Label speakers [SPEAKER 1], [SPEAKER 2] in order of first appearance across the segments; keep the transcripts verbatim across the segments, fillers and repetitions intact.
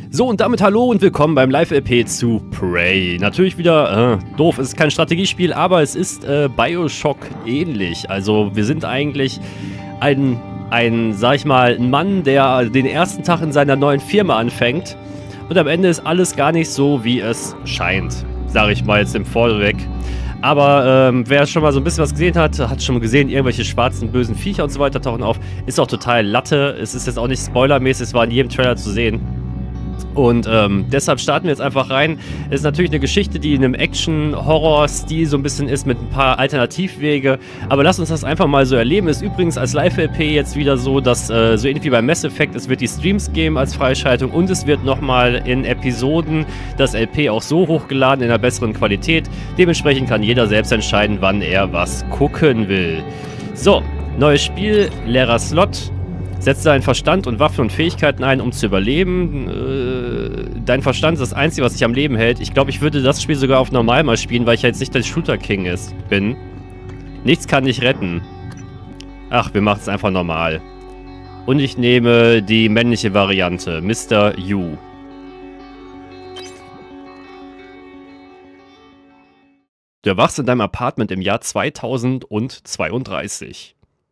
[SPEAKER 1] So, und damit hallo und willkommen beim Live-L P zu Prey. Natürlich wieder, äh, doof, es ist kein Strategiespiel, aber es ist äh, Bioshock ähnlich. Also wir sind eigentlich ein, ein, sag ich mal, ein Mann, der den ersten Tag in seiner neuen Firma anfängt. Und am Ende ist alles gar nicht so, wie es scheint. Sage ich mal jetzt im Vorweg. Aber ähm, wer schon mal so ein bisschen was gesehen hat, hat schon mal gesehen, irgendwelche schwarzen, bösen Viecher und so weiter tauchen auf. Ist auch total Latte. Es ist jetzt auch nicht spoilermäßig, es war in jedem Trailer zu sehen. Und ähm, deshalb starten wir jetzt einfach rein. Es ist natürlich eine Geschichte, die in einem Action-Horror-Stil so ein bisschen ist, mit ein paar Alternativwege. Aber lasst uns das einfach mal so erleben. Ist übrigens als Live-L P jetzt wieder so, dass äh, so ähnlich wie bei Mass Effect, es wird die Streams geben als Freischaltung und es wird nochmal in Episoden das L P auch so hochgeladen in einer besseren Qualität. Dementsprechend kann jeder selbst entscheiden, wann er was gucken will. So, neues Spiel, leerer Slot. Setze deinen Verstand und Waffen und Fähigkeiten ein, um zu überleben. Äh, dein Verstand ist das Einzige, was dich am Leben hält. Ich glaube, ich würde das Spiel sogar auf normal mal spielen, weil ich jetzt nicht der Shooter-King ist, bin. Nichts kann dich retten. Ach, wir machen es einfach normal. Und ich nehme die männliche Variante, Mister Yu. Du erwachst in deinem Apartment im Jahr zweitausendzweiunddreißig.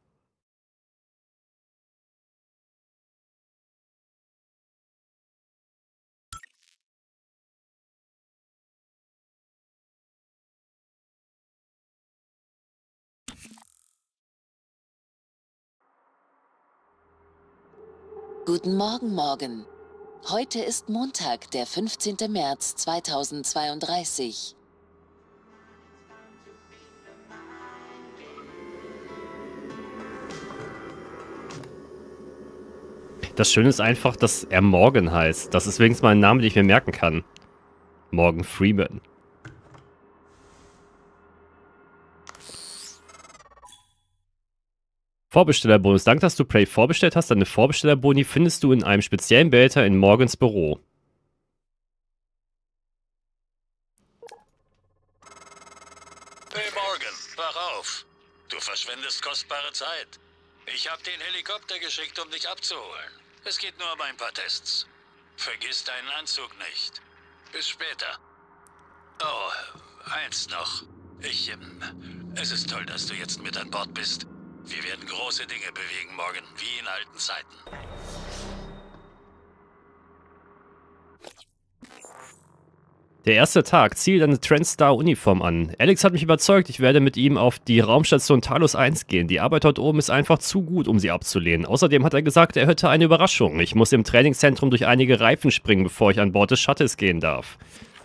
[SPEAKER 2] Guten Morgen, Morgen. Heute ist Montag, der fünfzehnte März zweitausendzweiunddreißig.
[SPEAKER 1] Das Schöne ist einfach, dass er Morgan heißt. Das ist wenigstens mal ein Name, den ich mir merken kann. Morgan Freeman. Vorbestellerbonus. Danke, dass du Prey vorbestellt hast. Deine Vorbestellerboni findest du in einem speziellen Behälter in Morgans Büro.
[SPEAKER 3] Hey Morgan, wach auf. Du verschwendest kostbare Zeit. Ich habe den Helikopter geschickt, um dich abzuholen. Es geht nur um ein paar Tests. Vergiss deinen Anzug nicht. Bis später. Oh, eins noch. Ich, ähm, es ist toll, dass du jetzt mit an Bord bist. Wir werden große Dinge bewegen morgen, wie in alten Zeiten.
[SPEAKER 1] Der erste Tag. Zieh deine Trendstar-Uniform an. Alex hat mich überzeugt, ich werde mit ihm auf die Raumstation Talos eins gehen. Die Arbeit dort oben ist einfach zu gut, um sie abzulehnen. Außerdem hat er gesagt, er hätte eine Überraschung. Ich muss im Trainingszentrum durch einige Reifen springen, bevor ich an Bord des Shuttles gehen darf.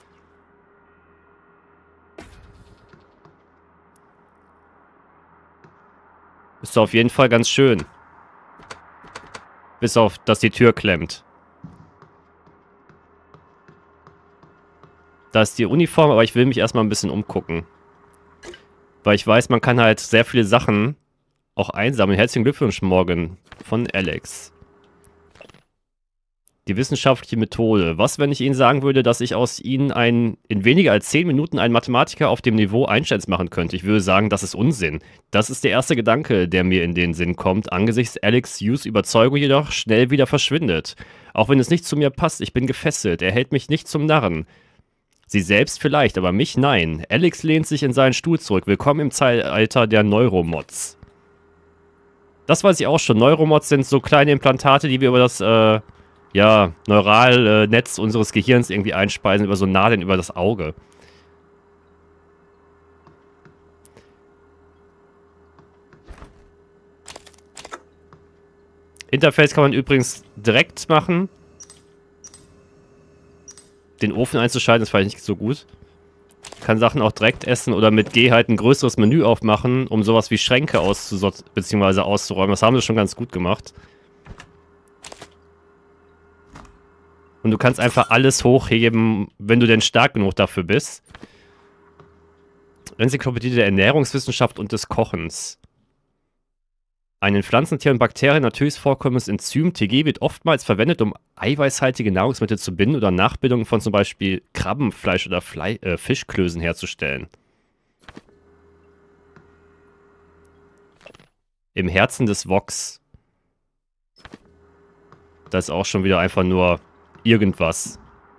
[SPEAKER 1] Ist auf jeden Fall ganz schön. Bis auf, dass die Tür klemmt. Da ist die Uniform, aber ich will mich erstmal ein bisschen umgucken. Weil ich weiß, man kann halt sehr viele Sachen auch einsammeln. Herzlichen Glückwunsch, Morgan, von Alex. Die wissenschaftliche Methode. Was, wenn ich Ihnen sagen würde, dass ich aus Ihnen ein, in weniger als zehn Minuten einen Mathematiker auf dem Niveau Einsteins machen könnte? Ich würde sagen, das ist Unsinn. Das ist der erste Gedanke, der mir in den Sinn kommt, angesichts Alex Hughes Überzeugung jedoch schnell wieder verschwindet. Auch wenn es nicht zu mir passt, ich bin gefesselt. Er hält mich nicht zum Narren. Sie selbst vielleicht, aber mich nein. Alex lehnt sich in seinen Stuhl zurück. Willkommen im Zeitalter der Neuromods. Das weiß ich auch schon. Neuromods sind so kleine Implantate, die wir über das, äh, ja, Neuralnetz unseres Gehirns irgendwie einspeisen, über so Nadeln über das Auge. Interface kann man übrigens direkt machen. Den Ofen einzuschalten ist vielleicht nicht so gut. Kann Sachen auch direkt essen oder mit G halt ein größeres Menü aufmachen, um sowas wie Schränke auszusortieren bzw. auszuräumen. Das haben sie schon ganz gut gemacht. Und du kannst einfach alles hochheben, wenn du denn stark genug dafür bist. Enzyklopädie der Ernährungswissenschaft und des Kochens. Ein in Pflanzentieren und Bakterien natürlich vorkommendes Enzym T G wird oftmals verwendet, um eiweißhaltige Nahrungsmittel zu binden oder Nachbildungen von zum Beispiel Krabbenfleisch oder Fle äh, Fischklößen herzustellen. Im Herzen des Vox. Das ist auch schon wieder einfach nur irgendwas.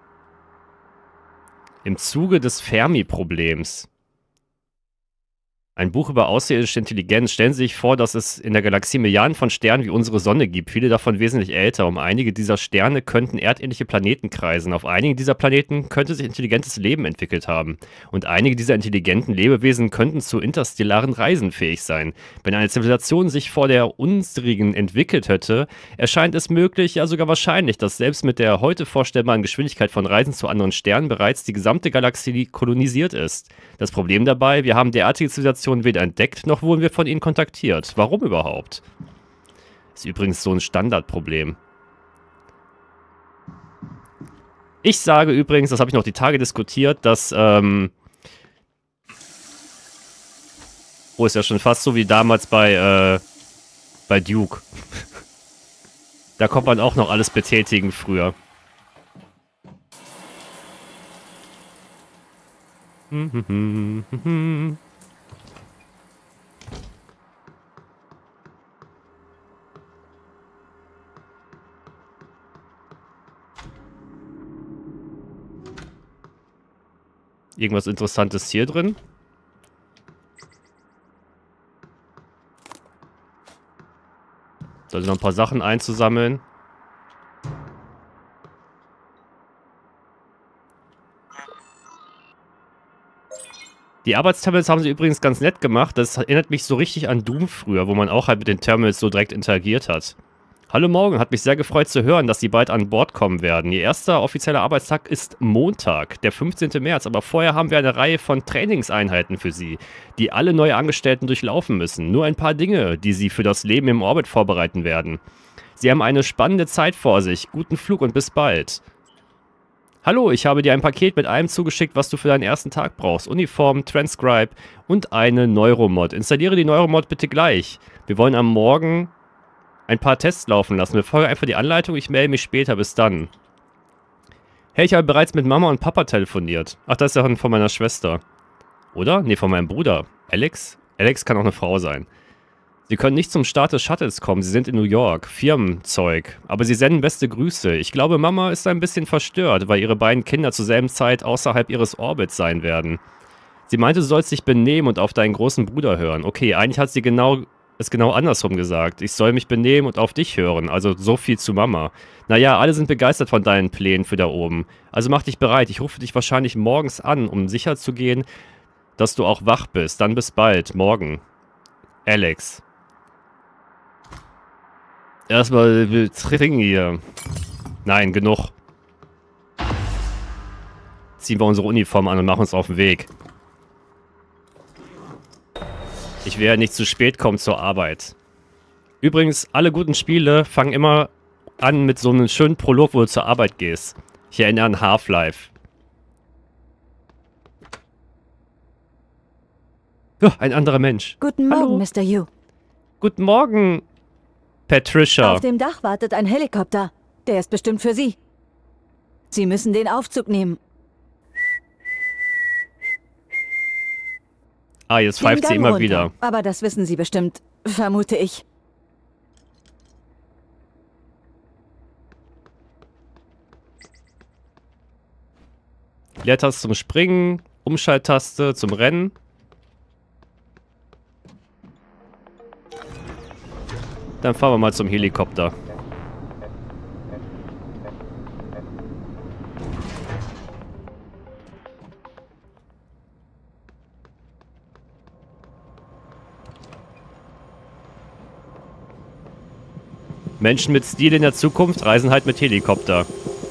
[SPEAKER 1] Im Zuge des Fermi-Problems. Ein Buch über außerirdische Intelligenz. Stellen Sie sich vor, dass es in der Galaxie Milliarden von Sternen wie unsere Sonne gibt. Viele davon wesentlich älter. Um einige dieser Sterne könnten erdähnliche Planeten kreisen. Auf einigen dieser Planeten könnte sich intelligentes Leben entwickelt haben. Und einige dieser intelligenten Lebewesen könnten zu interstellaren Reisen fähig sein. Wenn eine Zivilisation sich vor der unsrigen entwickelt hätte, erscheint es möglich, ja sogar wahrscheinlich, dass selbst mit der heute vorstellbaren Geschwindigkeit von Reisen zu anderen Sternen bereits die gesamte Galaxie kolonisiert ist. Das Problem dabei, wir haben derartige Zivilisationen weder entdeckt, noch wurden wir von ihnen kontaktiert. Warum überhaupt? Ist übrigens so ein Standardproblem. Ich sage übrigens, das habe ich noch die Tage diskutiert, dass, ähm... oh, ist ja schon fast so wie damals bei, äh... bei Duke. Da konnte man auch noch alles betätigen früher. Hm, hm, hm, hm. Irgendwas Interessantes hier drin? Sollte noch ein paar Sachen einzusammeln. Die Arbeitsterminals haben sie übrigens ganz nett gemacht. Das erinnert mich so richtig an Doom früher, wo man auch halt mit den Terminals so direkt interagiert hat. Hallo Morgen, hat mich sehr gefreut zu hören, dass Sie bald an Bord kommen werden. Ihr erster offizieller Arbeitstag ist Montag, der fünfzehnte März, aber vorher haben wir eine Reihe von Trainingseinheiten für Sie, die alle neue Angestellten durchlaufen müssen. Nur ein paar Dinge, die Sie für das Leben im Orbit vorbereiten werden. Sie haben eine spannende Zeit vor sich. Guten Flug und bis bald. Hallo, ich habe dir ein Paket mit allem zugeschickt, was du für deinen ersten Tag brauchst. Uniform, Transcribe und eine Neuromod. Installiere die Neuromod bitte gleich. Wir wollen am Morgen ein paar Tests laufen lassen. Wir folgen einfach die Anleitung. Ich melde mich später. Bis dann. Hey, ich habe bereits mit Mama und Papa telefoniert. Ach, das ist ja von meiner Schwester. Oder? Nee, von meinem Bruder. Alex? Alex kann auch eine Frau sein. Sie können nicht zum Start des Shuttles kommen. Sie sind in New York. Firmenzeug. Aber sie senden beste Grüße. Ich glaube, Mama ist ein bisschen verstört, weil ihre beiden Kinder zur selben Zeit außerhalb ihres Orbits sein werden. Sie meinte, du sollst dich benehmen und auf deinen großen Bruder hören. Okay, eigentlich hat sie genau... ist genau andersrum gesagt. Ich soll mich benehmen und auf dich hören. Also so viel zu Mama. Naja, alle sind begeistert von deinen Plänen für da oben. Also mach dich bereit. Ich rufe dich wahrscheinlich morgens an, um sicher zu gehen, dass du auch wach bist. Dann bis bald. Morgen. Alex. Erstmal wir trinken hier. Nein, genug. Ziehen wir unsere Uniform an und machen uns auf den Weg. Ich will ja nicht zu spät kommen zur Arbeit. Übrigens, alle guten Spiele fangen immer an mit so einem schönen Prolog, wo du zur Arbeit gehst. Ich erinnere an Half-Life. Oh, ein anderer Mensch.
[SPEAKER 4] Guten Morgen,
[SPEAKER 1] Hallo.
[SPEAKER 4] Mister Yu.
[SPEAKER 1] Guten Morgen, Patricia.
[SPEAKER 4] Auf dem Dach wartet ein Helikopter. Der ist bestimmt für Sie. Sie müssen den Aufzug nehmen.
[SPEAKER 1] Ah, jetzt
[SPEAKER 4] Den
[SPEAKER 1] pfeift sie
[SPEAKER 4] Gang
[SPEAKER 1] immer
[SPEAKER 4] runter.
[SPEAKER 1] wieder.
[SPEAKER 4] Aber das wissen Sie bestimmt, vermute ich.
[SPEAKER 1] Leertaste zum Springen, Umschalttaste zum Rennen. Dann fahren wir mal zum Helikopter. Menschen mit Stil in der Zukunft reisen halt mit Helikopter.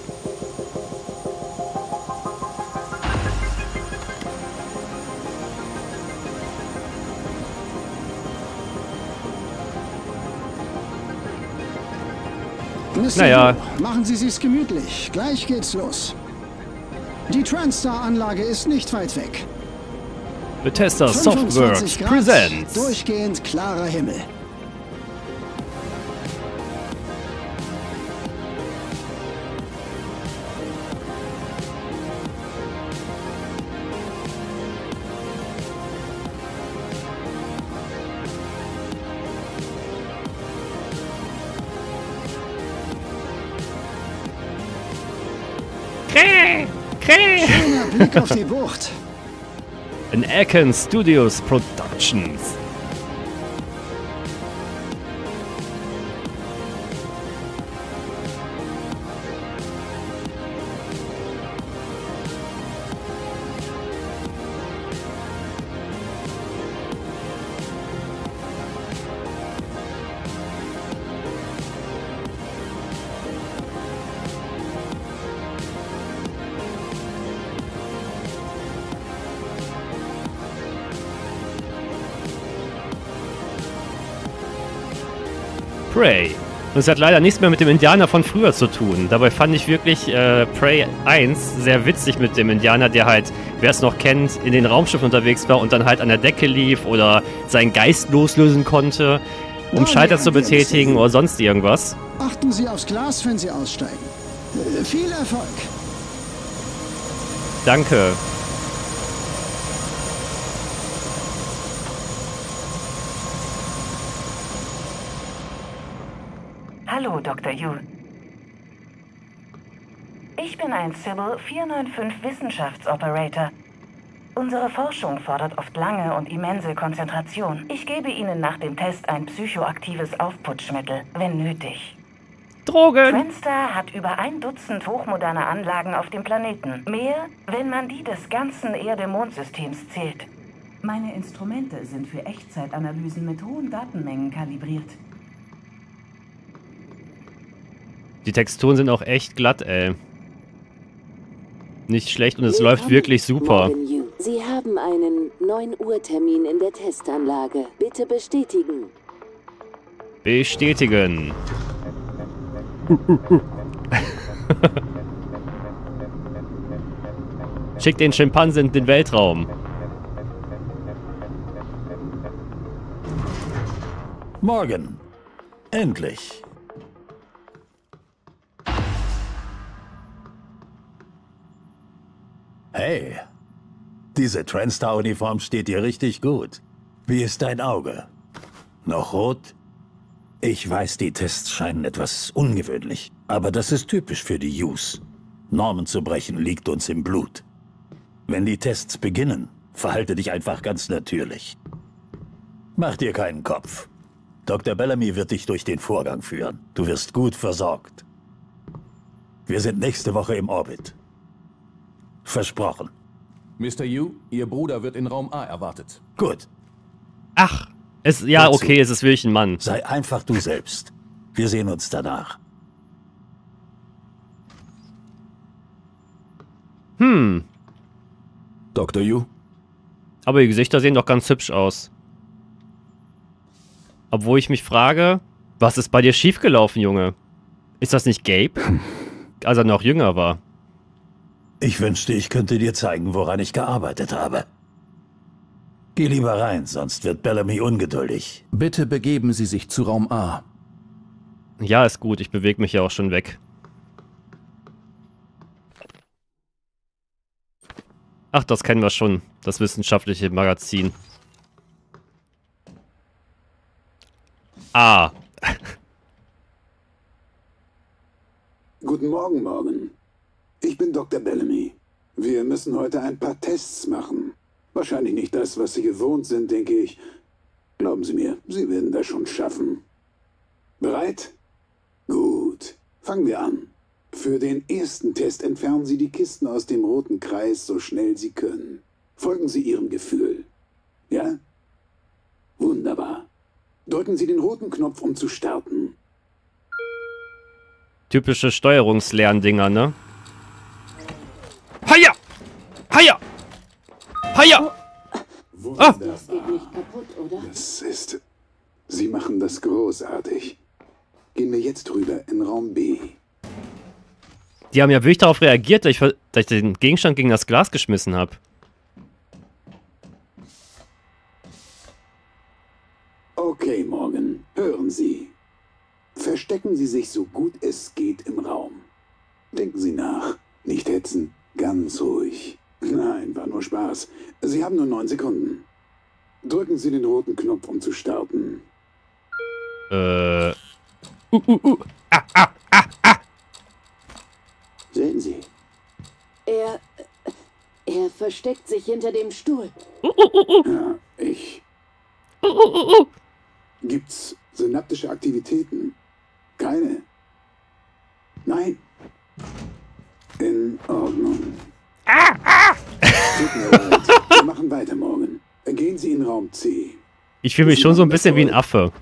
[SPEAKER 5] Mister
[SPEAKER 1] Naja.
[SPEAKER 5] Yu, machen Sie sich's gemütlich. Gleich geht's los. Die TranStar-Anlage ist nicht weit weg.
[SPEAKER 1] Bethesda Softworks
[SPEAKER 5] fünfundzwanzig Grad,
[SPEAKER 1] presents.
[SPEAKER 5] durchgehend klarer Himmel.
[SPEAKER 1] Kräh! Kräh!
[SPEAKER 5] Schöner Blick auf die Bucht.
[SPEAKER 1] An Aken Studios Productions. Prey. Und es hat leider nichts mehr mit dem Indianer von früher zu tun. Dabei fand ich wirklich äh, Prey eins sehr witzig mit dem Indianer, der halt, wer es noch kennt, in den Raumschiffen unterwegs war und dann halt an der Decke lief oder seinen Geist loslösen konnte, um Schalter zu betätigen oder sonst irgendwas.
[SPEAKER 5] Achten Sie aufs Glas, wenn Sie aussteigen. Äh, viel Erfolg.
[SPEAKER 1] Danke.
[SPEAKER 6] Hallo, Doktor Yu. Ich bin ein Sybil vier neun fünf Wissenschaftsoperator. Unsere Forschung fordert oft lange und immense Konzentration. Ich gebe Ihnen nach dem Test ein psychoaktives Aufputschmittel, wenn nötig.
[SPEAKER 1] Drogen!
[SPEAKER 6] TranStar hat über ein Dutzend hochmoderne Anlagen auf dem Planeten. Mehr, wenn man die des ganzen Erde-Mond-Systems zählt. Meine Instrumente sind für Echtzeitanalysen mit hohen Datenmengen kalibriert.
[SPEAKER 1] Die Texturen sind auch echt glatt, ey. Nicht schlecht und es
[SPEAKER 2] Willkommen,
[SPEAKER 1] läuft wirklich super.
[SPEAKER 2] Morgan Yu. Sie haben einen neun Uhr Termin in der Testanlage. Bitte bestätigen.
[SPEAKER 1] Bestätigen. Schick den Schimpansen in den Weltraum.
[SPEAKER 7] Morgan. Endlich. Hey, diese TranStar-Uniform steht dir richtig gut. Wie ist dein Auge? Noch rot? Ich weiß, die Tests scheinen etwas ungewöhnlich, aber das ist typisch für die Yus. Normen zu brechen liegt uns im Blut. Wenn die Tests beginnen, verhalte dich einfach ganz natürlich. Mach dir keinen Kopf. Doktor Bellamy wird dich durch den Vorgang führen. Du wirst gut versorgt. Wir sind nächste Woche im Orbit. Versprochen.
[SPEAKER 8] Mister Yu, Ihr Bruder wird in Raum A erwartet.
[SPEAKER 7] Gut.
[SPEAKER 1] Ach, es, ja,
[SPEAKER 7] Dazu.
[SPEAKER 1] okay, es ist wirklich ein Mann.
[SPEAKER 7] Sei einfach du selbst. Wir sehen uns danach.
[SPEAKER 1] Hm,
[SPEAKER 8] Doktor Yu?
[SPEAKER 1] aber die Gesichter sehen doch ganz hübsch aus. Obwohl ich mich frage, was ist bei dir schiefgelaufen, Junge? Ist das nicht Gabe? Als er noch jünger war.
[SPEAKER 7] Ich wünschte, ich könnte dir zeigen, woran ich gearbeitet habe. Geh lieber rein, sonst wird Bellamy ungeduldig.
[SPEAKER 8] Bitte begeben Sie sich zu Raum A.
[SPEAKER 1] Ja, ist gut, ich bewege mich ja auch schon weg. Ach, das kennen wir schon, das wissenschaftliche Magazin. Ah.
[SPEAKER 9] Guten Morgen, Morgan. Ich bin Doktor Bellamy. Wir müssen heute ein paar Tests machen. Wahrscheinlich nicht das, was Sie gewohnt sind, denke ich. Glauben Sie mir, Sie werden das schon schaffen. Bereit? Gut. Fangen wir an. Für den ersten Test entfernen Sie die Kisten aus dem roten Kreis so schnell Sie können. Folgen Sie Ihrem Gefühl. Ja? Wunderbar. Drücken Sie den roten Knopf, um zu starten.
[SPEAKER 1] Typische Steuerungslerndinger, ne? Haja! Haja! Haja! Ah!
[SPEAKER 2] Das geht nicht kaputt, oder?
[SPEAKER 9] Das ist... Sie machen das großartig. Gehen wir jetzt rüber in Raum B.
[SPEAKER 1] Die haben ja wirklich darauf reagiert, dass ich, dass ich den Gegenstand gegen das Glas geschmissen habe.
[SPEAKER 9] Okay, Morgan, hören Sie. Verstecken Sie sich so gut es geht im Raum. Denken Sie nach. Nicht hetzen. Ganz ruhig. Nein, war nur Spaß. Sie haben nur neun Sekunden. Drücken Sie den roten Knopf, um zu starten.
[SPEAKER 1] Äh. Uh, uh, uh. Ah, ah, ah, ah.
[SPEAKER 9] Sehen Sie.
[SPEAKER 2] versteckt sich hinter dem Stuhl.
[SPEAKER 9] Ja, ich. Gibt's synaptische Aktivitäten? Keine. Nein. In Ordnung. Tut mir leid. Wir machen weiter morgen. Gehen Sie in Raum C.
[SPEAKER 1] Ich fühle mich
[SPEAKER 9] Sie
[SPEAKER 1] schon so ein
[SPEAKER 9] machen das
[SPEAKER 1] bisschen wie ein
[SPEAKER 9] toll.
[SPEAKER 1] Affe.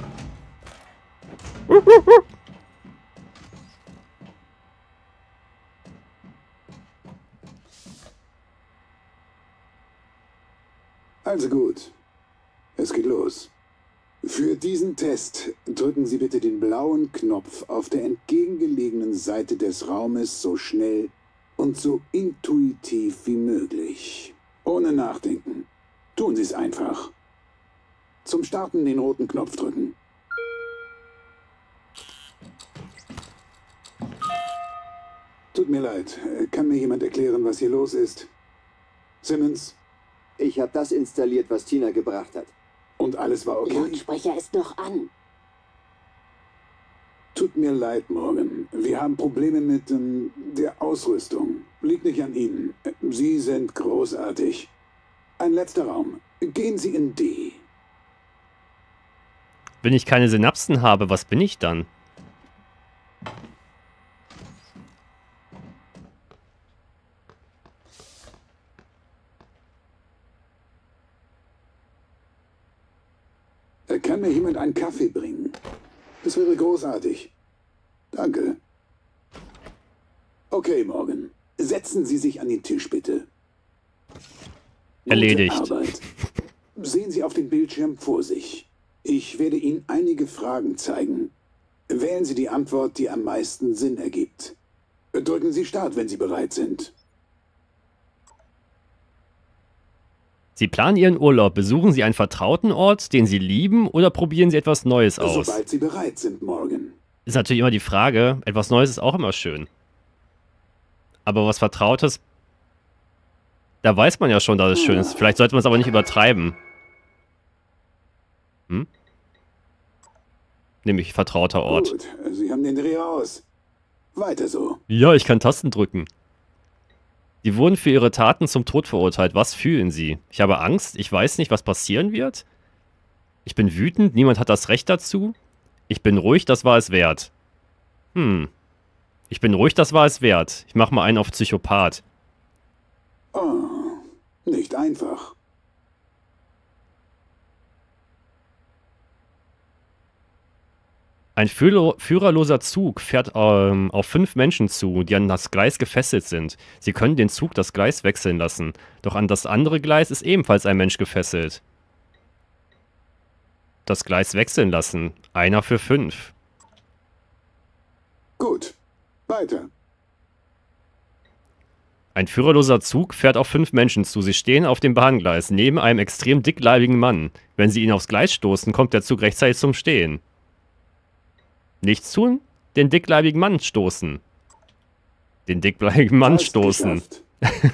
[SPEAKER 9] Also gut. Es geht los. Für diesen Test drücken Sie bitte den blauen Knopf auf der entgegengelegenen Seite des Raumes so schnell und so intuitiv wie möglich. Ohne Nachdenken. Tun Sie es einfach. Zum Starten den roten Knopf drücken. Tut mir leid. Kann mir jemand erklären, was hier los ist? Simmons?
[SPEAKER 10] Ich habe das installiert, was Tina gebracht hat.
[SPEAKER 9] Und alles war okay?
[SPEAKER 2] Lautsprecher ist noch an.
[SPEAKER 9] Tut mir leid, Morgan. Wir haben Probleme mit ähm, der Ausrüstung. Liegt nicht an Ihnen. Sie sind großartig. Ein letzter Raum. Gehen Sie in D.
[SPEAKER 1] Wenn ich keine Synapsen habe, was bin ich dann?
[SPEAKER 9] Kann mir jemand einen Kaffee bringen? Das wäre großartig. Danke. Okay, Morgan. Setzen Sie sich an den Tisch, bitte.
[SPEAKER 1] Erledigt.
[SPEAKER 9] Gute Arbeit. Sehen Sie auf den Bildschirm vor sich. Ich werde Ihnen einige Fragen zeigen. Wählen Sie die Antwort, die am meisten Sinn ergibt. Drücken Sie Start, wenn Sie bereit sind.
[SPEAKER 1] Sie planen Ihren Urlaub. Besuchen Sie einen vertrauten Ort, den Sie lieben, oder probieren Sie etwas Neues aus?
[SPEAKER 9] Sobald Sie bereit sind, Morgan.
[SPEAKER 1] Ist natürlich immer die Frage. Etwas Neues ist auch immer schön. Aber was Vertrautes, da weiß man ja schon, dass es schön ist. Vielleicht sollte man es aber nicht übertreiben. Hm? Nämlich vertrauter Ort.
[SPEAKER 9] Gut, Sie haben den Dreh aus. Weiter so.
[SPEAKER 1] Ja, ich kann Tasten drücken. Sie wurden für ihre Taten zum Tod verurteilt. Was fühlen Sie? Ich habe Angst. Ich weiß nicht, was passieren wird. Ich bin wütend. Niemand hat das Recht dazu. Ich bin ruhig. Das war es wert. Hm. Ich bin ruhig. Das war es wert. Ich mache mal einen auf Psychopath.
[SPEAKER 9] Oh, nicht einfach.
[SPEAKER 1] Ein führer- führerloser Zug fährt ähm, auf fünf Menschen zu, die an das Gleis gefesselt sind. Sie können den Zug das Gleis wechseln lassen. Doch an das andere Gleis ist ebenfalls ein Mensch gefesselt. Das Gleis wechseln lassen. Einer für fünf.
[SPEAKER 9] Gut. Weiter.
[SPEAKER 1] Ein führerloser Zug fährt auf fünf Menschen zu. Sie stehen auf dem Bahngleis neben einem extrem dickleibigen Mann. Wenn sie ihn aufs Gleis stoßen, kommt der Zug rechtzeitig zum Stehen. Nichts tun? Den dickleibigen Mann stoßen. Den dickleibigen Mann
[SPEAKER 9] Fast
[SPEAKER 1] stoßen.
[SPEAKER 9] geschafft.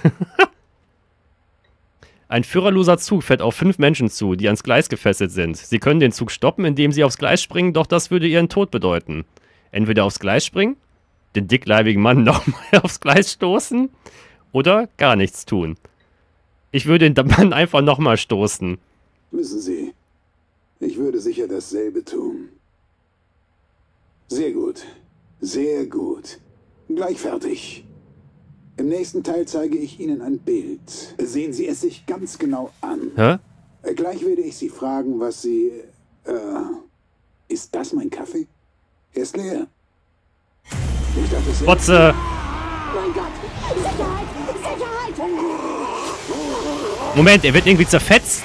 [SPEAKER 1] Ein führerloser Zug fährt auf fünf Menschen zu, die ans Gleis gefesselt sind. Sie können den Zug stoppen, indem sie aufs Gleis springen, doch das würde ihren Tod bedeuten. Entweder aufs Gleis springen, den dickleibigen Mann nochmal aufs Gleis stoßen oder gar nichts tun. Ich würde den Mann einfach nochmal stoßen.
[SPEAKER 9] Wissen Sie, ich würde sicher dasselbe tun. Sehr gut. Sehr gut. Gleich fertig. Im nächsten Teil zeige ich Ihnen ein Bild. Sehen Sie es sich ganz genau an.
[SPEAKER 1] Hä?
[SPEAKER 9] Gleich werde ich Sie fragen, was Sie... Äh, ist das mein Kaffee? Er ist leer. Ich dachte, es
[SPEAKER 1] Potze!
[SPEAKER 2] Mein Gott! Sicherheit! Sicherheit!
[SPEAKER 1] Moment, er wird irgendwie zerfetzt.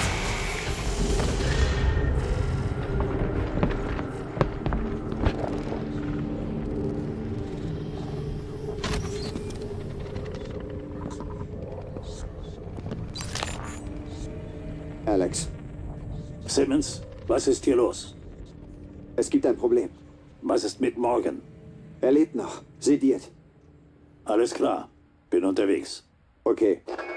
[SPEAKER 10] Alex,
[SPEAKER 7] Simmons, was ist hier los?
[SPEAKER 10] es gibt ein Problem.
[SPEAKER 7] Was ist mit Morgan?
[SPEAKER 10] Er lebt noch, sediert.
[SPEAKER 7] Alles klar, bin unterwegs.
[SPEAKER 10] Okay.